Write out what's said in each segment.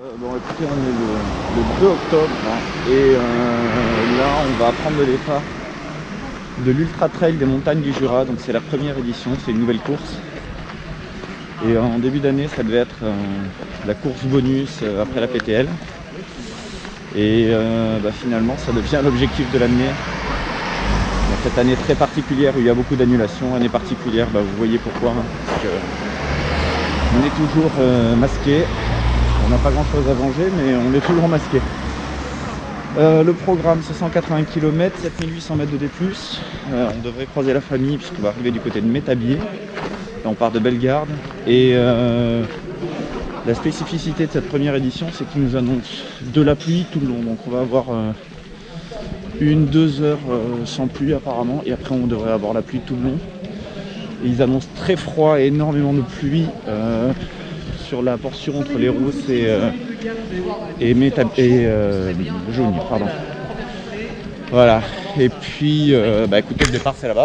Bon écoutez, on est le 2 octobre hein, et là on va prendre le départ de l'Ultra Trail des montagnes du Jura. Donc c'est la première édition, c'est une nouvelle course. Et en début d'année ça devait être la course bonus après la PTL. Et finalement ça devient l'objectif de l'année. Cette année très particulière où il y a beaucoup d'annulations, année particulière, vous voyez pourquoi. Hein, parce que on est toujours masqué. On n'a pas grand chose à venger, mais on est toujours masqué. Le programme c'est 180 km, 7800 mètres de D+. On devrait croiser la famille puisqu'on va arriver du côté de Métabier. Là, on part de Bellegarde. Et la spécificité de cette première édition, c'est qu'ils nous annoncent de la pluie tout le long. Donc on va avoir 1-2 heures sans pluie apparemment. Et après on devrait avoir la pluie tout le long. Et ils annoncent très froid et énormément de pluie. Sur la portion entre les Rousses et Jaune, pardon. Voilà. Et puis, écoutez, le départ c'est là-bas.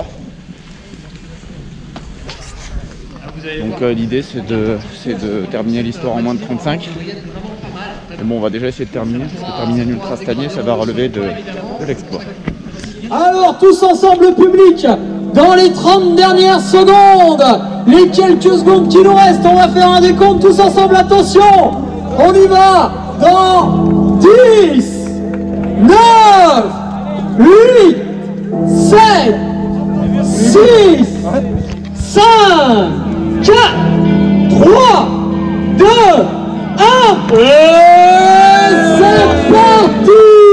Donc l'idée c'est de terminer l'histoire en moins de 35. Mais bon, on va déjà essayer de terminer, parce que terminer un ultra cette année, ça va relever de l'exploit. Alors, tous ensemble, le public, dans les 30 dernières secondes, les quelques secondes qui nous restent, on va faire un décompte tous ensemble, attention, on y va, dans 10, 9, 8, 7, 6, 5, 4, 3, 2, 1, et c'est parti!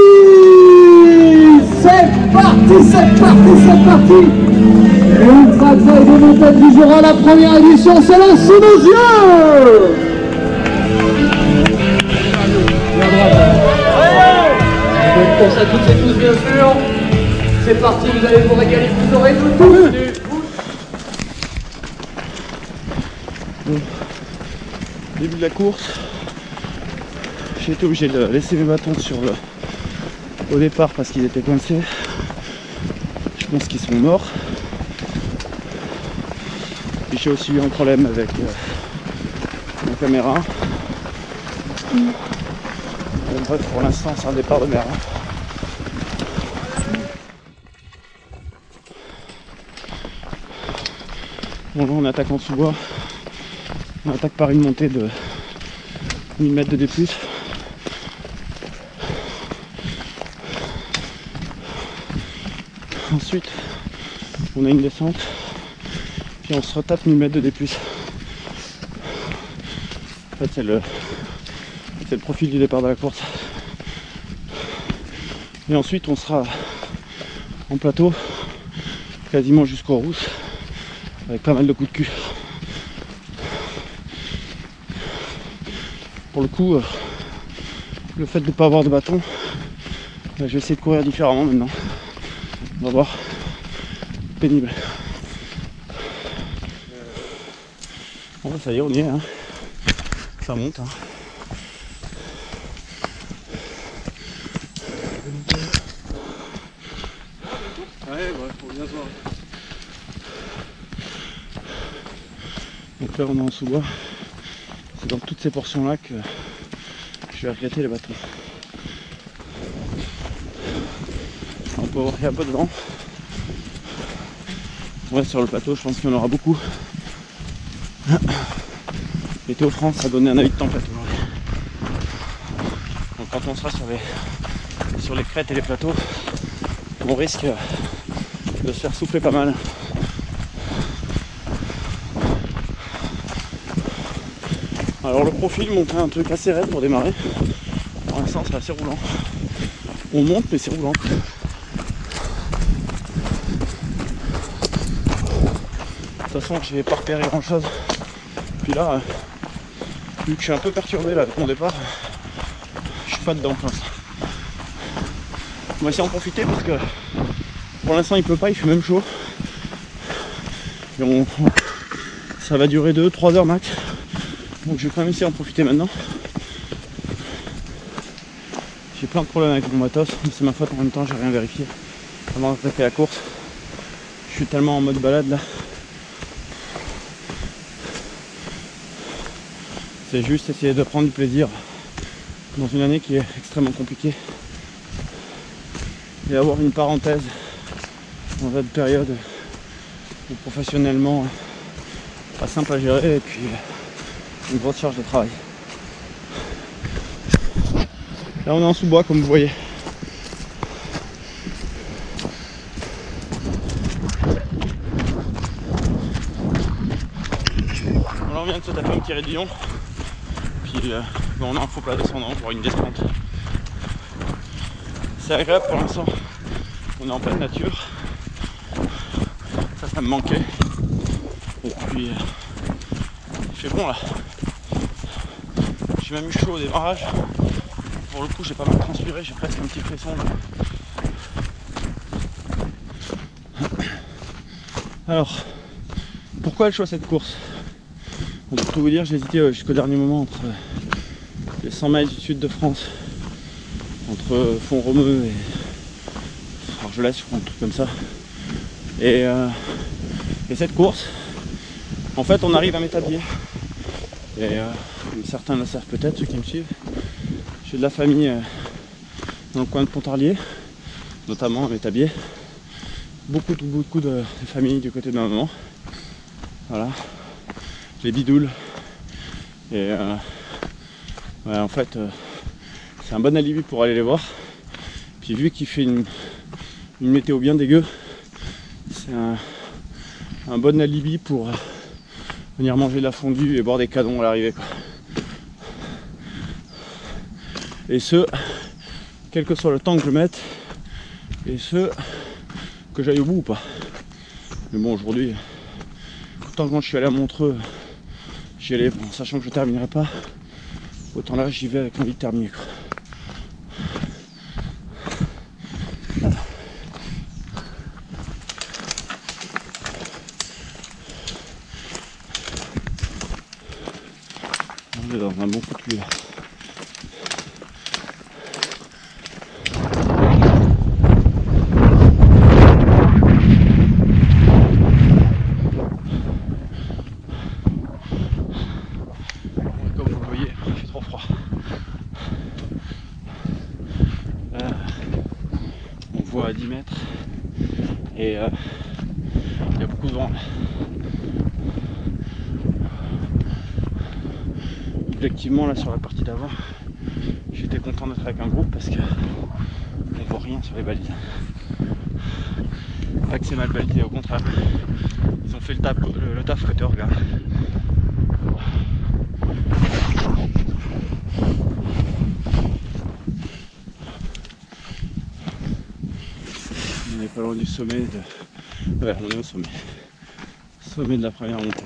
C'est parti! L'Ultra Trail des montagnes du Jura, la première édition, c'est là sous nos yeux! Bonne course à toutes et tous, bien sûr. C'est parti, vous allez vous régaler, vous aurez tout. Bon, début de la course, j'ai été obligé de laisser mes bâtons au départ parce qu'ils étaient coincés. Je pense qu'ils sont morts. Et j'ai aussi eu un problème avec ma caméra. Bref, pour l'instant c'est un départ de merde. Bon là on attaque en sous-bois. On attaque par une montée de 1000 mètres de D+. Ensuite, on a une descente, puis on se retape 1000 mètres de D+. En fait, c'est le profil du départ de la course. Et ensuite, on sera en plateau, quasiment jusqu'aux Rousses, avec pas mal de coups de cul. Pour le coup, le fait de ne pas avoir de bâton, je vais essayer de courir différemment maintenant. On va voir. Pénible. Bon, ça y est, on y est. Hein. Ça monte. Hein. Ouais, faut bien se voir. Donc là, on est en sous-bois. C'est dans toutes ces portions-là que je vais regretter les bâtons. On peut voir qu'il y a un peu de vent. Ouais, sur le plateau, je pense qu'il y en aura beaucoup. Météo France a donné un avis de tempête aujourd'hui. Donc quand on sera sur les crêtes et les plateaux, on risque de se faire souffler pas mal. Alors le profil monte un truc assez raide pour démarrer. Pour l'instant c'est assez roulant. On monte mais c'est roulant. De toute façon je n'ai pas repéré grand chose. Puis là, vu que je suis un peu perturbé là avec mon départ, je suis pas dedans pour l'instant. On va essayer d'en profiter parce que pour l'instant il pleut pas, il fait même chaud. Et ça va durer 2-3 heures max. Donc je vais quand même essayer d'en profiter maintenant. J'ai plein de problèmes avec mon matos, mais c'est ma faute en même temps, j'ai rien vérifié avant d'attaquer la course. Je suis tellement en mode balade là. C'est juste essayer de prendre du plaisir dans une année qui est extrêmement compliquée. Et avoir une parenthèse dans cette période où professionnellement pas simple à gérer et puis une grosse charge de travail. Là on est en sous-bois comme vous voyez. Là on vient de se taper un petit raidillon. Puis on est en faux plat descendant pour une descente. C'est agréable pour l'instant. On est en pleine nature. Ça me manquait. Et puis il fait bon là. J'ai même eu chaud au démarrage. Pour le coup j'ai pas mal transpiré, j'ai presque un petit frisson là. Alors, pourquoi elle choisit cette course? Pour tout vous dire, j'ai hésité jusqu'au dernier moment entre les 100 miles du sud de France, entre Font-Romeu et Argelès, je crois, un truc comme ça. Et cette course, en fait, on arrive à Métabier. Et comme certains le savent peut-être, ceux qui me suivent, j'ai de la famille dans le coin de Pontarlier, notamment à Métabier. Beaucoup de familles du côté de ma maman. Voilà. Les bidoules. Et ouais, en fait, c'est un bon alibi pour aller les voir. Puis vu qu'il fait une météo bien dégueu, c'est un bon alibi pour venir manger de la fondue et boire des canons à l'arrivée, quoi. Et ce, quel que soit le temps que je mette, et ce, que j'aille au bout ou pas. Mais bon, aujourd'hui, autant que quand je suis allé à Montreux, j'y allais en sachant que je terminerai pas, autant là j'y vais avec l'envie de terminer, quoi. On est dans un bon coup de pluie là. Comme vous le voyez, il fait trop froid. On voit à 10 mètres et il y a beaucoup de vent là. Objectivement là sur la partie d'avant, j'étais content d'être avec un groupe parce que on voit rien sur les balises. Pas que c'est mal balisé, au contraire. Ils ont fait le taf que tu regardes. On n'est pas loin du sommet de... Ouais, on est au sommet. Sommet de la première montée.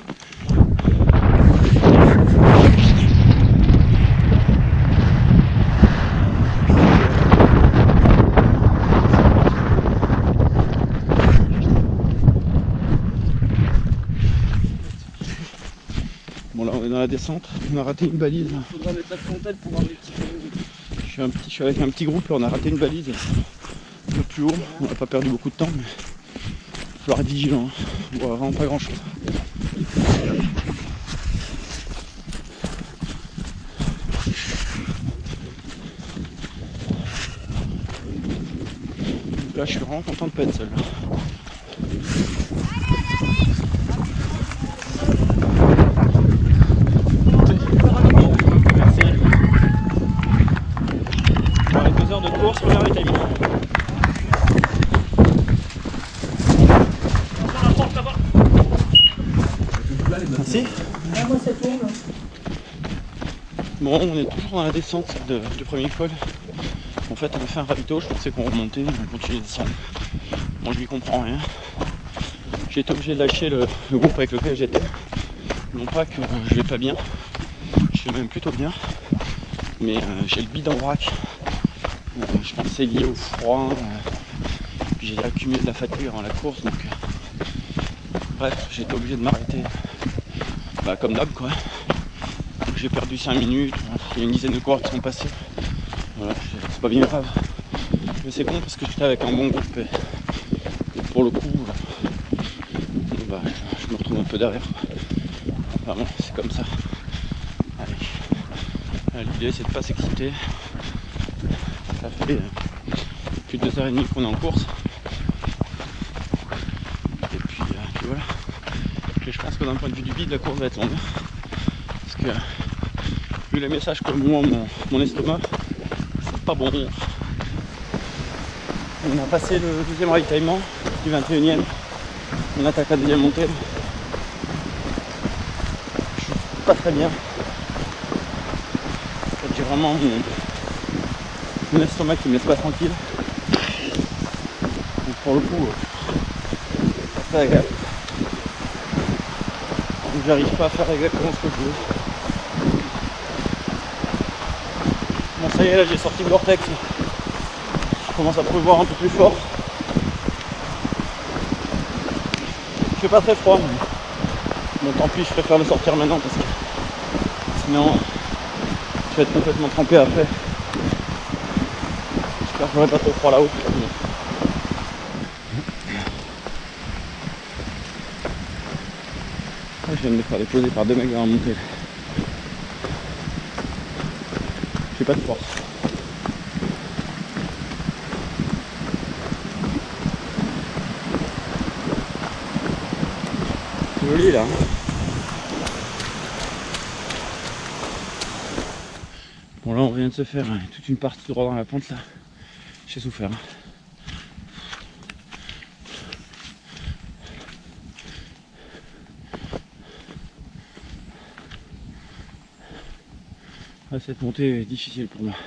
Bon là on est dans la descente, on a raté une balise. Il faudra mettre la frontale pour voir les petits canons. Je suis avec un petit groupe et on a raté une balise un peu plus haut. On n'a pas perdu beaucoup de temps, mais il va falloir être vigilant. On voit vraiment pas grand chose. Là je suis vraiment content de pas être seul. Merci. Dans les 2 heures de course, première étape. Merci. Bon, on est toujours dans la descente du premier col. En fait, on a fait un ravito, je pensais qu'on remontait, on continue de descendre. Bon, je lui comprends rien. J'ai été obligé de lâcher le groupe avec lequel j'étais. Non pas que je vais pas bien, je vais même plutôt bien, mais j'ai le bide en vrac. Je pense que c'est lié au froid, puis j'ai accumulé de la fatigue avant la course, donc bref, j'ai été obligé de m'arrêter, comme d'hab quoi. J'ai perdu 5 minutes, il y a une dizaine de coureurs qui sont passés. Voilà, c'est pas bien grave. Mais c'est con parce que j'étais avec un bon groupe et pour le coup, je me retrouve un peu derrière. Enfin bon, c'est comme ça. Allez, L'idée c'est de pas s'exciter. Ça fait plus de 2h30 qu'on est en course. Et puis voilà. Et je pense que d'un point de vue du vide, la course va être longue. Parce que vu les messages que moi mon estomac, c'est pas bon. On a passé le deuxième ravitaillement du 21e. On attaque la deuxième montée. Je suis pas très bien. J'ai vraiment mon estomac qui me laisse pas tranquille. Donc pour le coup, c'est pas agréable. Donc j'arrive pas à faire exactement ce que je veux. Bon ça y est, là j'ai sorti le vortex. Je commence à pleuvoir un peu plus fort. Il fait pas très froid, mais bon tant pis, je préfère le sortir maintenant parce que sinon je vais être complètement trempé après. J'espère que j'aurai pas trop froid là-haut. Je viens de me faire déposer par deux mecs dans la montée. J'ai pas de force. C'est joli là. Bon là on vient de se faire toute une partie droit dans la pente là. J'ai souffert. Ah, cette montée est difficile pour moi.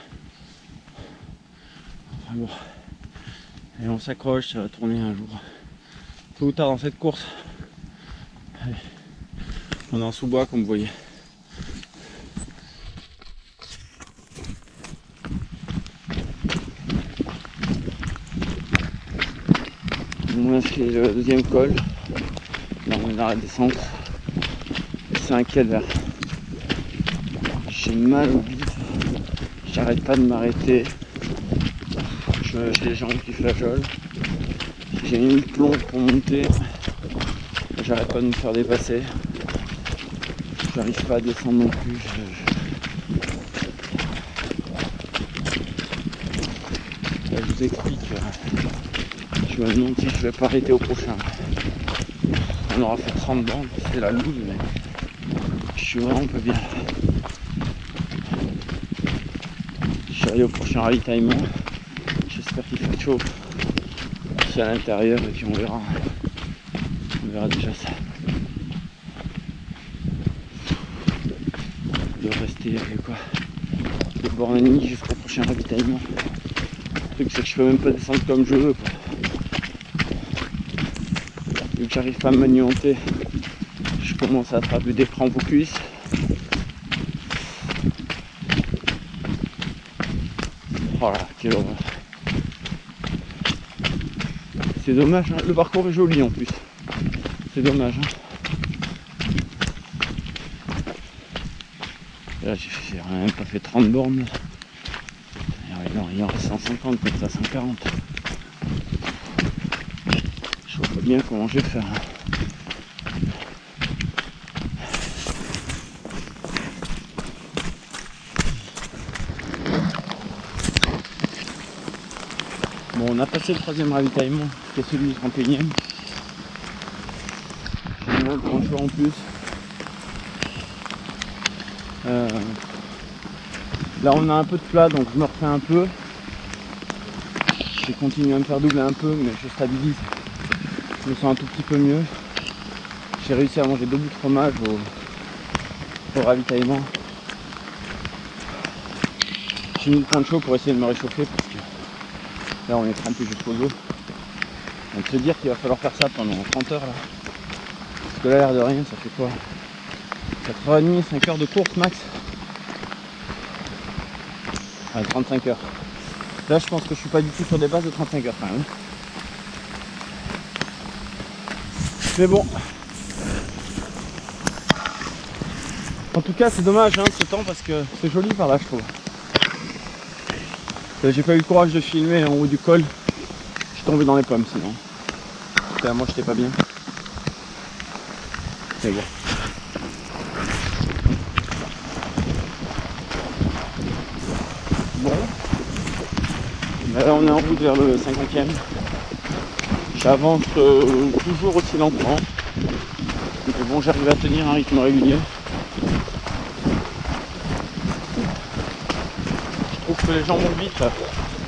Enfin bon. Et on s'accroche, ça va tourner un jour. Tôt ou tard dans cette course. Allez. On est en sous-bois comme vous voyez. Moi c'est le deuxième col. Là on est dans la descente. C'est un calvaire. J'ai mal au bide. J'arrête pas de m'arrêter. J'ai les jambes qui flageolent. J'ai mis le plomb pour monter. J'arrête pas de me faire dépasser. J'arrive pas à descendre non plus. Là, je vous explique. Je me demande si je vais pas arrêter au prochain. On aura fait 30 bandes, c'est la loose, mais je suis vraiment pas bien. Je suis arrivé au prochain ravitaillement. J'espère qu'il fait chaud. Je suis à l'intérieur et puis on verra. On verra déjà ça. De rester quoi, de Bornani jusqu'au prochain ravitaillement. Le truc c'est que je peux même pas descendre comme je veux quoi. Vu que j'arrive pas à me manienter, je commence à attraper des crampes aux cuisses. Oh là, quelle horreur. C'est dommage, hein. Le parcours est joli en plus. C'est dommage. Hein. Là j'ai même pas fait 30 bornes. Il en reste 150, peut-être à 140. Je vois pas bien comment je vais faire. Hein. Bon, on a passé le troisième ravitaillement, qui est celui du 31e. J'ai le choix en plus. Là on a un peu de plat, donc je me refais un peu. Je vais continuer à me faire doubler un peu, mais je stabilise. Je me sens un tout petit peu mieux. J'ai réussi à manger 2 bouts de fromage au ravitaillement. J'ai mis le point de chaud pour essayer de me réchauffer parce que là on est trempé jusqu'au dos. Donc se dire qu'il va falloir faire ça pendant 30 heures là. Parce que là l'air de rien ça fait quoi, 4h30, 5 heures de course max. 35 heures. Là je pense que je suis pas du tout sur des bases de 35 heures quand même. Mais bon. En tout cas c'est dommage hein, ce temps parce que c'est joli par là je trouve. J'ai pas eu le courage de filmer en haut du col. Je suis tombé dans les pommes sinon. Moi j'étais pas bien. Mais bon. bon. Mais là on est en route vers le 50e. J'avance toujours aussi lentement. Mais bon, j'arrive à tenir un rythme régulier. Je trouve que les gens vont vite là.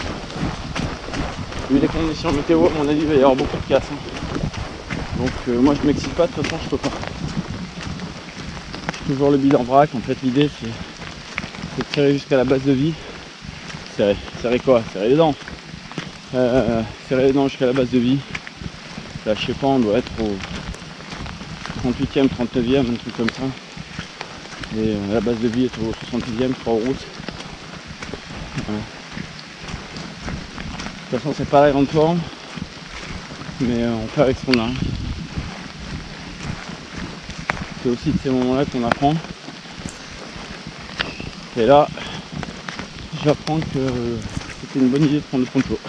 Vu les conditions météo, à mon avis, il va y avoir beaucoup de casse. Donc moi je m'excite pas, de toute façon je peux pas. Toujours le bide en vrac, en fait l'idée c'est de tirer jusqu'à la base de vie. Serrer quoi? Serrer les dents. Serrer les dents jusqu'à la base de vie. Là je sais pas, on doit être au 38e, 39e, un truc comme ça. Et la base de vie est au 70e, je crois, aux routes. Voilà. De toute façon c'est pas la grande forme, mais on fait avec ce qu'on a. C'est aussi de ces moments-là qu'on apprend. Et là, j'apprends que c'était une bonne idée de prendre le poncho.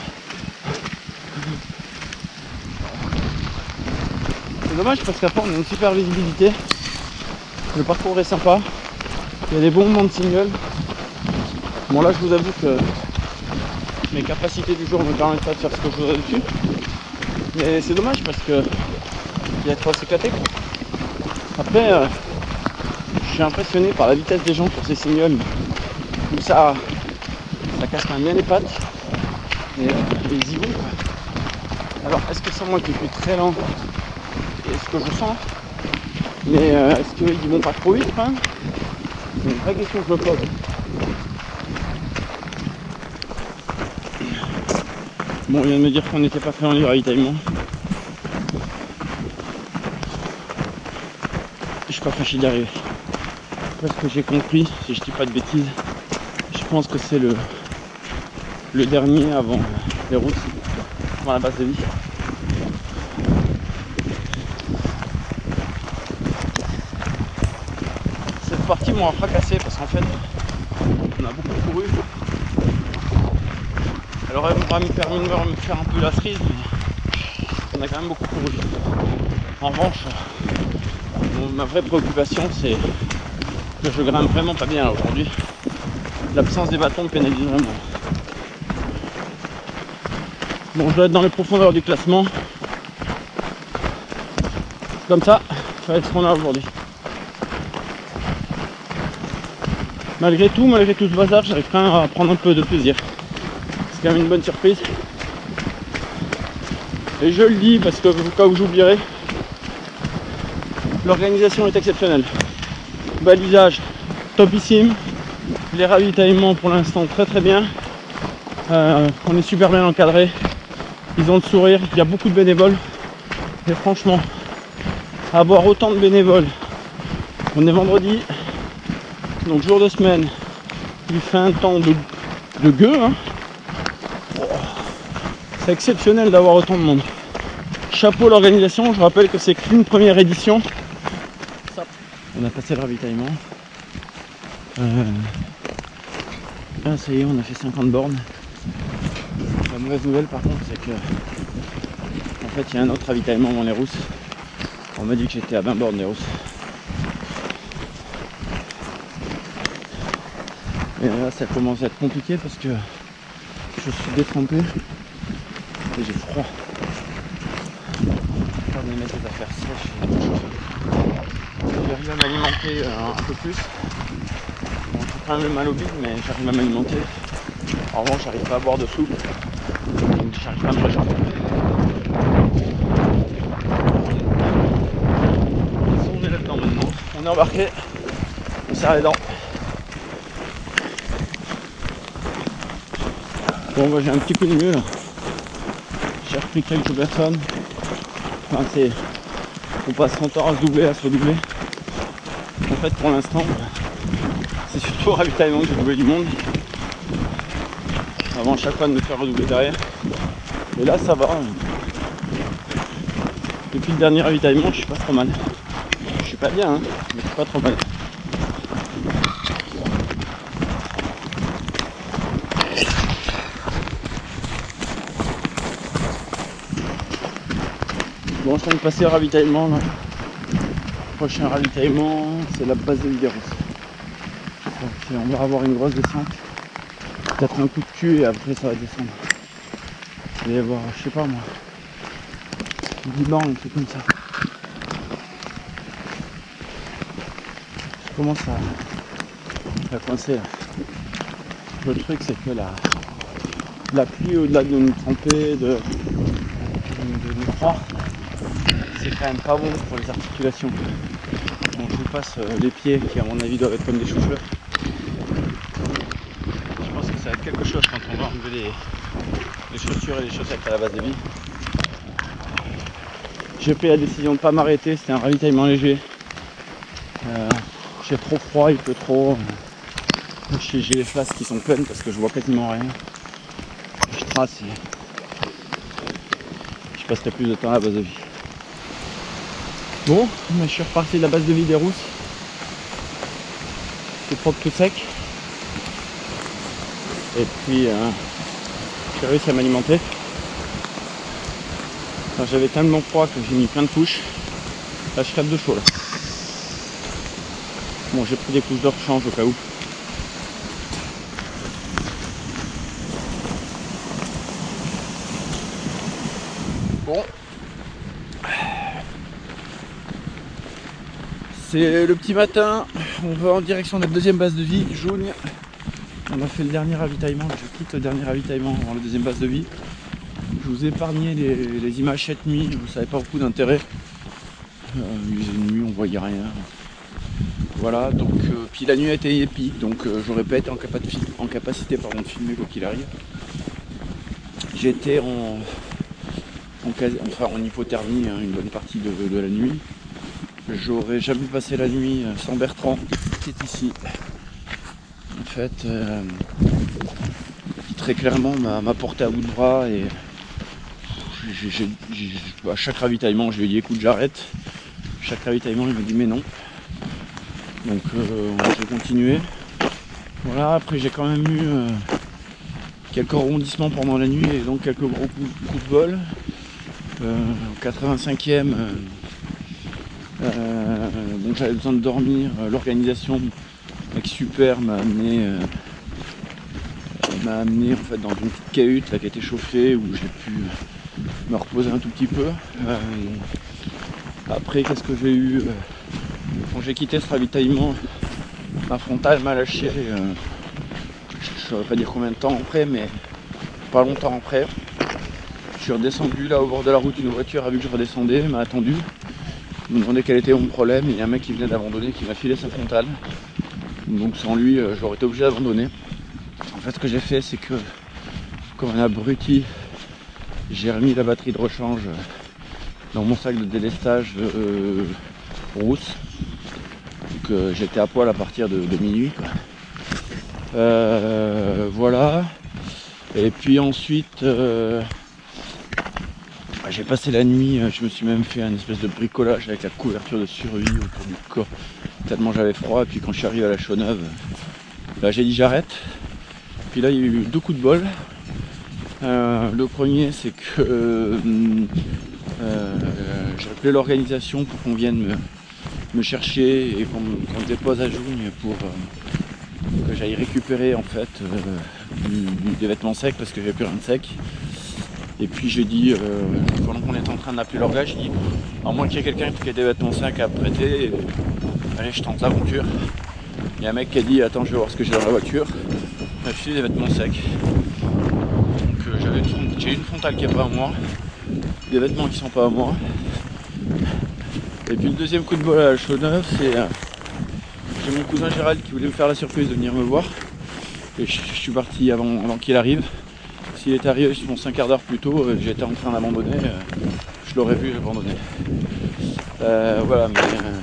C'est dommage parce qu'après on a une super visibilité. Le parcours est sympa. Il y a des bons moments de single. Bon là je vous avoue que mes capacités du jour ne me permettent pas de faire ce que je voudrais dessus. Mais c'est dommage parce que il y a trop s'éclater. Après je suis impressionné par la vitesse des gens sur ces singles où ça casse quand même bien les pattes et ils y vont quoi. Alors est-ce que c'est moi qui suis très lent et ce que je sens, mais est-ce qu'ils vont pas trop vite quand même? C'est une vraie question que je me pose. Bon, il vient de me dire qu'on n'était pas très loin du ravitaillement. Je suis pas fâché d'y arriver. Parce que j'ai compris, si je dis pas de bêtises, je pense que c'est le dernier avant les routes, avant la base de vie. Cette partie m'aura fracassé parce qu'en fait, on a beaucoup couru. Elle aurait permis de me faire un peu la cerise, mais on a quand même beaucoup couru. En revanche, ma vraie préoccupation c'est que je grimpe vraiment pas bien aujourd'hui. L'absence des bâtons me pénalise vraiment. Bon, je dois être dans les profondeurs du classement. Comme ça va être ce qu'on a aujourd'hui. Malgré tout ce bazar, j'arrive quand même à prendre un peu de plaisir. C'est quand même une bonne surprise. Et je le dis parce que au cas où j'oublierai, l'organisation est exceptionnelle. Balisage topissime. Les ravitaillements pour l'instant très très bien. On est super bien encadré. Ils ont le sourire, il y a beaucoup de bénévoles. Et franchement, avoir autant de bénévoles, on est vendredi, donc jour de semaine, il fait un temps de gueux. Hein. Oh, c'est exceptionnel d'avoir autant de monde. Chapeau l'organisation, je rappelle que c'est qu'une première édition. On a passé le ravitaillement. Ah, ça y est, on a fait 50 bornes. La mauvaise nouvelle par contre c'est que en fait il y a un autre ravitaillement dans les rousses. On m'a dit que j'étais à 20 bornes des rousses. Et là ça commence à être compliqué parce que je suis détrempé et j'ai froid. Quand on met ces affaires sèches, j'arrive à m'alimenter un peu plus. Bon, j'ai quand même mal au bide mais j'arrive à m'alimenter. En revanche j'arrive pas à boire de soupe. J'arrive pas à me réchauffer. On est là-dedans maintenant. On est embarqué. On serre les dents. Bon bah j'ai un petit coup de mieux là. J'ai repris quelques personnes. Enfin c'est. On passe son temps à se doubler, à se redoubler. En fait pour l'instant c'est surtout au ravitaillement que j'ai doublé du monde. Avant chaque fois de me faire redoubler derrière. Et là ça va. Depuis le dernier ravitaillement je suis pas trop mal. Je suis pas bien hein, mais je suis pas trop mal. Bon je viens de passer au ravitaillement là. Le prochain ravitaillement c'est la base de Lideros. On va avoir une grosse descente. peut-être un coup de cul et après ça va descendre. Il va y avoir, je sais pas moi, 10 bornes, un truc comme ça. Je commence à coincer là. Le truc c'est que la pluie, au-delà de nous tremper, de nous froid, c'est quand même pas bon pour les articulations. Donc je vous passe les pieds qui à mon avis doivent être comme des chaussures. Je pense que ça va être quelque chose quand on va enlever les chaussures et les chaussettes à la base de vie. J'ai pris la décision de ne pas m'arrêter, c'était un ravitaillement léger. J'ai trop froid, il pleut trop. J'ai les flasques qui sont pleines parce que je vois quasiment rien. Je trace et je passerai plus de temps à la base de vie. Bon, je suis reparti de la base de vie des Rousses. C'est propre, tout sec. Et puis j'ai réussi à m'alimenter. Enfin, j'avais tellement froid que j'ai mis plein de couches. Là je capte de chaud là. Bon, j'ai pris des couches de rechange au cas où. Bon. C'est le petit matin, on va en direction de la deuxième base de vie, Jaune. On a fait le dernier ravitaillement, je quitte le dernier ravitaillement avant la deuxième base de vie. Je vous ai épargné les images cette nuit, vous savez pas beaucoup d'intérêt. Il faisait nuit, on voyait rien. Voilà, donc puis la nuit a été épique, donc j'aurais pas été en capacité de filmer quoi qu'il arrive. J'étais en hypothermie une bonne partie de la nuit. J'aurais jamais passé la nuit sans Bertrand qui est ici. En fait, qui très clairement m'a porté à bout de bras et à chaque ravitaillement je lui ai dit écoute j'arrête. Chaque ravitaillement il m'a dit mais non. Donc j'ai continué. Voilà, après j'ai quand même eu quelques rebondissements pendant la nuit et donc quelques gros coups de vol. Au 85e, bon, j'avais besoin de dormir. L'organisation avec Super m'a amené en fait dans une petite cahute là, qui a été chauffée où j'ai pu me reposer un tout petit peu. Après qu'est-ce que j'ai eu quand j'ai quitté ce ravitaillement, ma frontale m'a lâché. Je ne saurais pas dire combien de temps après, mais pas longtemps après. Je suis redescendu là au bord de la route, une voiture a vu que je redescendais, m'a attendu. Il me demandait quel était mon problème, il y a un mec qui venait d'abandonner qui m'a filé sa frontale. Donc sans lui, j'aurais été obligé d'abandonner. En fait ce que j'ai fait c'est que, comme un abruti, j'ai remis la batterie de rechange dans mon sac de délestage Rousse. Donc j'étais à poil à partir de minuit quoi. Voilà. Et puis ensuite j'ai passé la nuit, je me suis même fait un espèce de bricolage avec la couverture de survie autour du corps, tellement j'avais froid. Et puis quand je suis arrivé à la Chaux-Neuve, là j'ai dit j'arrête. Puis là il y a eu deux coups de bol. Le premier c'est que j'ai appelé l'organisation pour qu'on vienne me chercher et qu'on me dépose à Jougne pour que j'aille récupérer en fait des vêtements secs parce que j'avais plus rien de sec. Et puis j'ai dit, pendant qu'on était en train d'appeler leur gars, j'ai dit, à moins qu'il y ait quelqu'un qui ait des vêtements secs à prêter, allez je tente l'aventure. Il y a un mec qui a dit, attends je vais voir ce que j'ai dans la voiture. J'ai filé des vêtements secs. Donc j'ai une frontale qui n'est pas à moi, des vêtements qui sont pas à moi. Et puis le deuxième coup de bol à la Chaux-Neuve, c'est j'ai mon cousin Gérald qui voulait me faire la surprise de venir me voir. Et je suis parti avant qu'il arrive. S'il était arrivé, je pense un quart d'heure plus tôt, j'étais en train d'abandonner, je l'aurais vu abandonner. Voilà, mais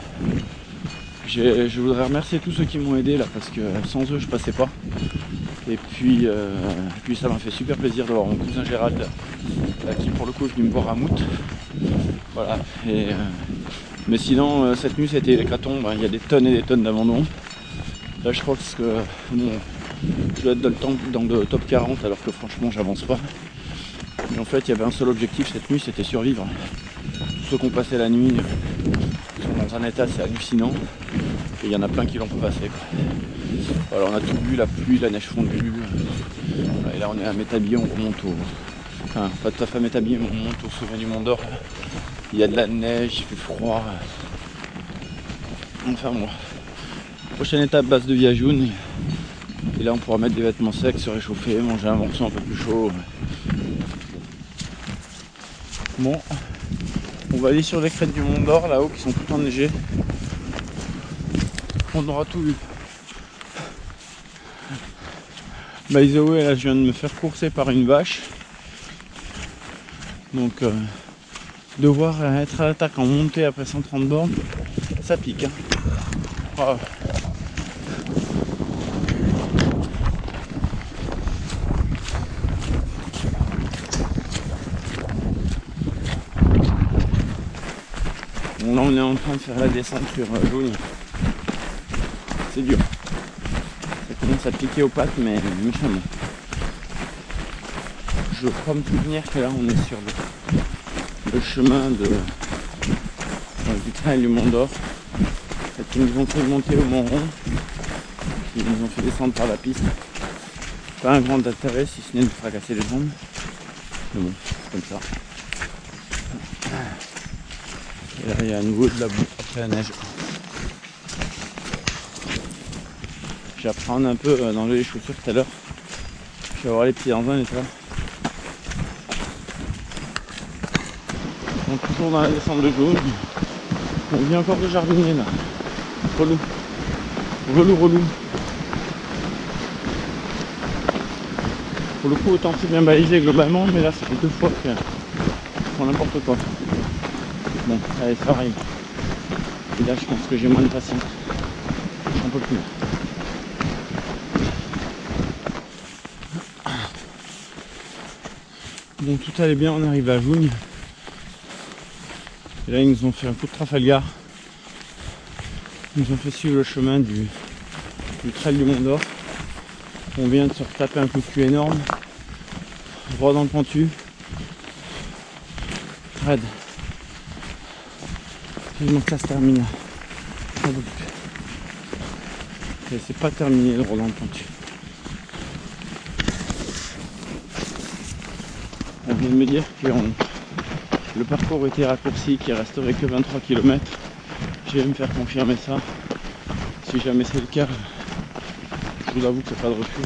je voudrais remercier tous ceux qui m'ont aidé là parce que sans eux je passais pas. Et puis ça m'a fait super plaisir d'avoir mon cousin Gérald qui pour le coup est venu me voir à Mout. Voilà. Mais sinon cette nuit c'était l'hécatombe, il y a des tonnes et des tonnes d'abandon. Là je crois que bon, je dois être dans le top 40 alors que franchement j'avance pas. Mais en fait il y avait un seul objectif cette nuit, c'était survivre. Tous ceux qui ont passé la nuit sont dans un état assez hallucinant. Et il y en a plein qui l'ont pas passé, quoi. Voilà, on a tout vu, la pluie, la neige fondue. Voilà, et là on est à Métabier, on remonte au... Enfin, pas tout à fait à Métabier, mais on monte au sommet du Mont d'Or. Il y a de la neige, il fait froid. Enfin bon. Prochaine étape, base de Viajoun. Et là on pourra mettre des vêtements secs, se réchauffer, manger un morceau un peu plus chaud. Bon, on va aller sur les crêtes du Mont d'Or là-haut qui sont toutes enneigées. On aura tout vu. By the way, là je viens de me faire courser par une vache. Donc devoir être à l'attaque en montée après 130 bornes, ça pique. Hein. Wow. Bon, là on est en train de faire la descente sur Joune. C'est dur. Ça commence à piquer aux pattes, mais méchamment. Je crois me souvenir que là on est sur le chemin du trail du Mont d'Or. Ils nous ont fait monter au Mont Rond. Ils nous ont fait descendre par la piste. Pas un grand intérêt si ce n'est de fracasser les jambes. Mais bon, c'est comme ça. Et là il y a à nouveau de la boue après la neige. J'apprends un peu d'enlever les chaussures tout à l'heure. Je vais avoir les pieds dans un état. On est toujours dans la descente de Jaune. On vient encore de jardiner là. Relou. Relou. Pour le coup, autant c'est bien balisé globalement, mais là ça fait 2 fois que je prends n'importe quoi. Bon, allez, ça arrive. Et là, je pense que j'ai moins de patience. Un peu plus. Bon, tout allait bien, on arrive à Jougne. Et là, ils nous ont fait un coup de Trafalgar. Ils nous ont fait suivre le chemin du trail du Mont d'Or. On vient de se retaper un coup de cul énorme. Droit dans le pentu. Raide. Vivement que ça se termine. Et c'est pas terminé le droit dans le pentu. On vient de me dire que le parcours était raccourci, qu'il ne resterait que 23 km. Je vais me faire confirmer ça. Si jamais c'est le cas, je vous avoue que c'est pas de refus.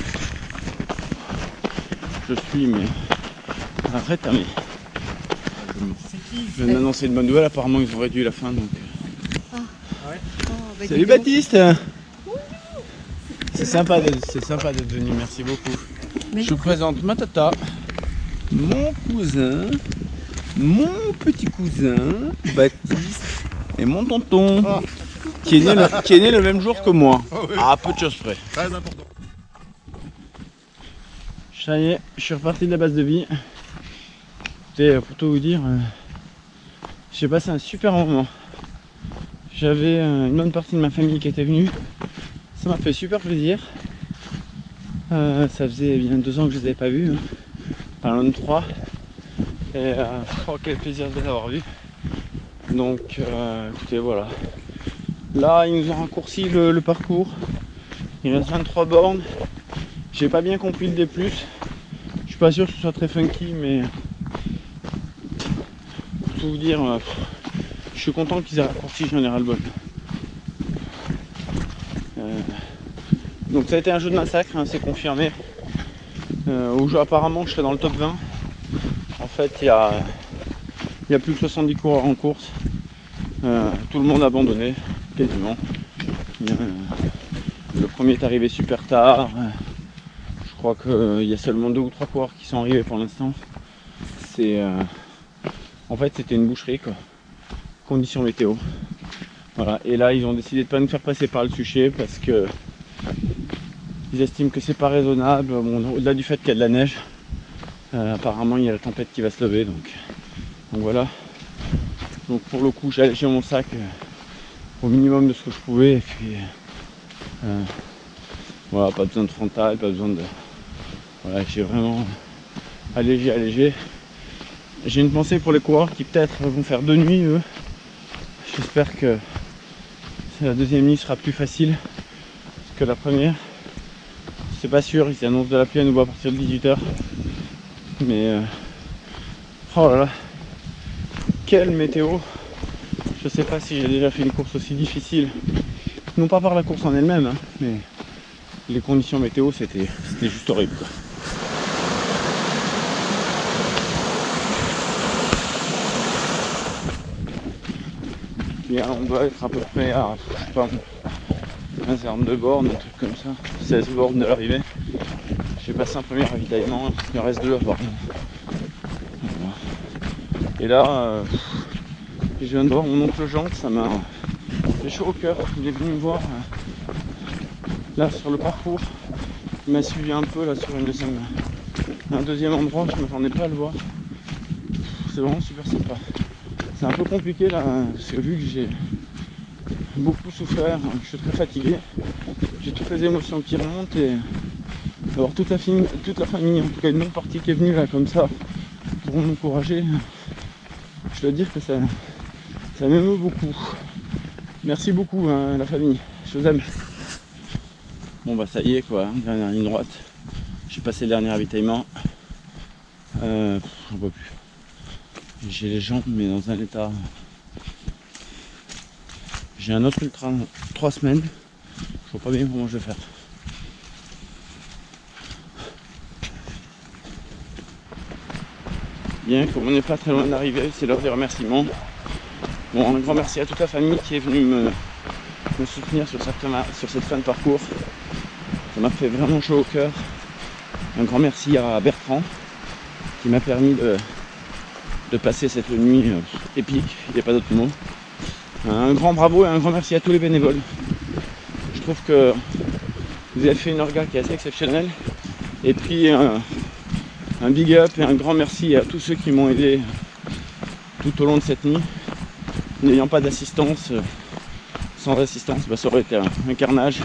Je suis mais arrête mais je viens d'annoncer une bonne nouvelle, apparemment ils ont réduit la fin donc. Ah. Ouais. Oh, bah, salut Baptiste. C'est sympa d'être venu, merci beaucoup. Mais je vous présente ma tata, mon cousin, mon petit cousin Baptiste et mon tonton qui est né le même jour que moi. Oh, oui. À peu de choses près. Très important. Ça y est, je suis reparti de la base de vie. Écoutez, pour tout vous dire, j'ai passé un super moment. J'avais une bonne partie de ma famille qui était venue. Ça m'a fait super plaisir. Ça faisait bien 2 ans que je les avais pas vus. Hein. Enfin, loin de 3. Et oh, quel plaisir de les avoir vus. Donc, écoutez, voilà. Là, ils nous ont raccourci le parcours. Il reste 23 bornes. J'ai pas bien compris le D+. Je suis pas sûr que ce soit très funky, mais pour tout vous dire, je suis content qu'ils aient raccourci, j'en ai ras le bol. Donc ça a été un jeu de massacre, hein, c'est confirmé. Où apparemment je serai dans le top 20. En fait, il y a plus de 70 coureurs en course. Tout le monde a abandonné, quasiment. Le premier est arrivé super tard. Je crois qu'il y a seulement 2 ou 3 coureurs qui sont arrivés pour l'instant. En fait, c'était une boucherie, quoi. Conditions météo. Voilà. Et là, ils ont décidé de ne pas nous faire passer par le Suchet parce que ils estiment que c'est pas raisonnable. Bon, au-delà du fait qu'il y a de la neige, apparemment il y a la tempête qui va se lever. Donc voilà. Donc pour le coup, j'ai allégé mon sac au minimum de ce que je pouvais. Et puis voilà, pas besoin de frontal, pas besoin de. Voilà, j'ai vraiment allégé. J'ai une pensée pour les coureurs qui peut-être vont faire 2 nuits eux. J'espère que la deuxième nuit sera plus facile que la première. C'est pas sûr, ils annoncent de la pluie à nouveau à partir de 18 h. Mais oh là là, quelle météo! Je sais pas si j'ai déjà fait une course aussi difficile, non pas par la course en elle-même, hein, mais les conditions météo c'était juste horrible, quoi. Et on doit être à peu près à, je sais pas, 15 de bornes, un truc comme ça, 16 bornes de l'arrivée. J'ai passé un premier ravitaillement, il me reste 2 à voir. Voilà. Et là, je viens de voir mon oncle Jean, ça m'a fait chaud au cœur. Il est venu me voir là sur le parcours. Il m'a suivi un peu là sur un deuxième endroit, je ne m'attendais pas à le voir. C'est vraiment super sympa. C'est un peu compliqué là, parce que vu que j'ai beaucoup souffert, je suis très fatigué, j'ai toutes les émotions qui remontent et d'avoir toute la famille, en tout cas une bonne partie qui est venue là comme ça pour m'encourager, je dois dire que ça m'émeut beaucoup. Merci beaucoup hein, la famille, je vous aime. Bon bah ça y est quoi, dernière ligne droite, j'ai passé le dernier ravitaillement, j'en peux plus. J'ai les jambes mais dans un état. J'ai un autre ultra 3 semaines. Je vois pas bien comment je vais faire. Bien qu'on n'est pas très loin d'arriver, c'est l'heure des remerciements. Bon, un grand merci à toute la famille qui est venue me soutenir sur cette fin de parcours. Ça m'a fait vraiment chaud au cœur. Un grand merci à Bertrand qui m'a permis de passer cette nuit épique, il n'y a pas d'autre mot. Un grand bravo et un grand merci à tous les bénévoles. Je trouve que vous avez fait une orga qui est assez exceptionnelle. Et puis un big up et un grand merci à tous ceux qui m'ont aidé tout au long de cette nuit. N'ayant pas d'assistance, sans assistance, bah, ça aurait été un carnage.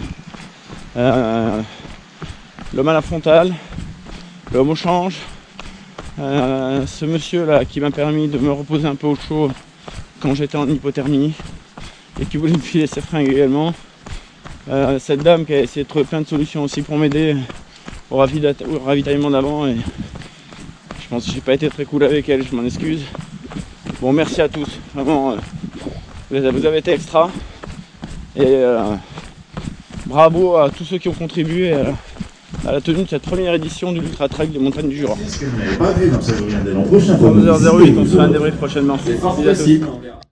L'homme à la frontale, l'homme au change, ce monsieur là qui m'a permis de me reposer un peu au chaud quand j'étais en hypothermie et qui voulait me filer ses fringues également, cette dame qui a essayé de trouver plein de solutions aussi pour m'aider au ravitaillement d'avant, et je pense que j'ai pas été très cool avec elle, je m'en excuse. Bon, merci à tous, vraiment vous avez été extra et bravo à tous ceux qui ont contribué à la tenue de cette première édition du Ultra Trail des Montagnes du Jura. Ce que vous n'avez pas vu, donc ça vous reviendra l'an prochain. 22h08, on se fait un débrief prochaine. C'est fantastique.